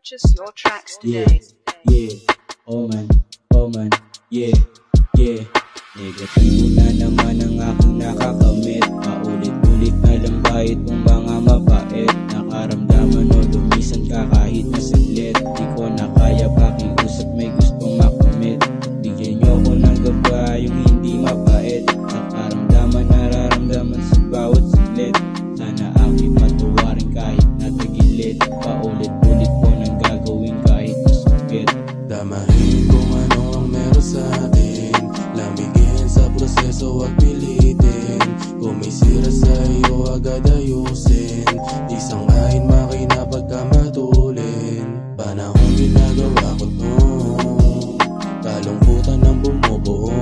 Purchase your tracks today. Oh man, yeah. Negatibo na naman ang aking nakakamit. Paulit-ulit na lambay itong mga mabait. Nakaramdaman o lumisan ka kahit na saglit. Di ko na kaya pakiusap, may gustong makamit. Bigyan niyo ko ng gaba yung hindi mapait. Nakaramdaman, nararamdaman sa bawat saglit. Sana ako'y patuwarin kahit natagilid. Paulit-ulit ko nang gagawin kahit masakit. Damahin kung ano ang meron sa atin. Lamigin sa proseso, wag pilitin. Kung may sira sa iyo, agad ayusin. Di sangayin makinapag ka matulin. Panahon ginagawa ko to, kalungkutan ang bumubuo.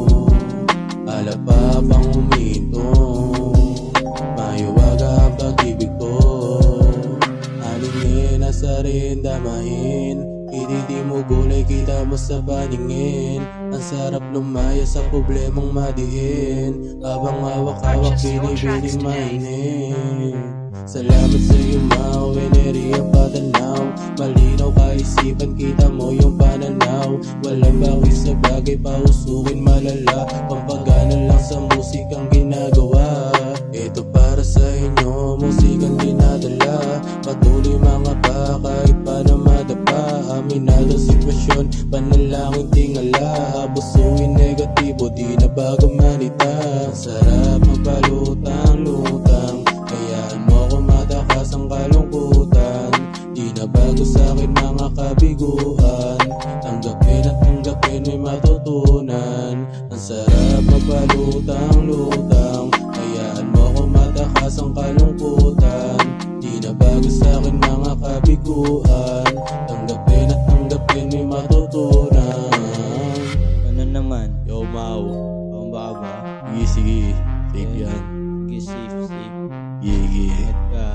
Alapa pang huminto, mayuwaga ang pag-ibig ko. Alingin, nasa rin damahin. Hindi mo gulay, kita mo sa paningin. Ang sarap lumaya sa problemang madiin. Habang hawak-hawak, binibining mainin. Salamat sa iyo, Mau, enerhiya patanaw. Malinaw kaisipan, kita mo yung pananaw. Walang bakit sa bagay, pausukin malala. Pampagana lang sa musikang ginagawa. Ito para sa inyo, musikang dinadala. Patuloy mga pa, kahit pa na madapa. Aminado sitwasyon, panalangin tingala. Abusuin negatibo, di na bago manita. Sarap magpalutang-lutang, hayaan mo ko matakas ang kalungkutan. Di na bago sa'kin mga kabiguan. Tanggapin at tanggapin, may matutunan. Ang sarap magpalutang-lutang, hayaan mo ko matakas ang kalungkutan. Di na bago sa'kin mga kabiguan. Tanggapin at tanggapin, may matutunan. Ano naman? Yo, Mau, Pambaba ba? sige, safe yan. Sige, safe. Sige. Ingat ka.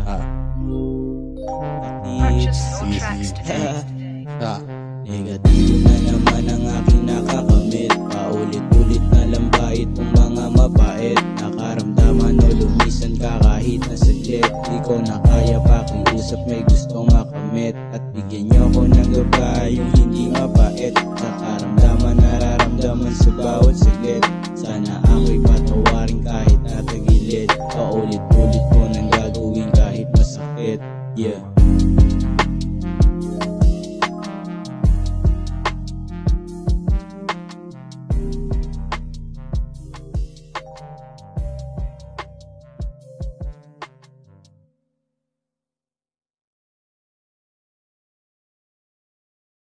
Purchase your Easy. tracks today. Negatibo na naman ang aking nakakamit. Paulit-ulit na lambay itong mga mabait. Nakaramdaman o lumisan ka kahit na saglit. Di ko na kaya pakiusap, may gustong makamit.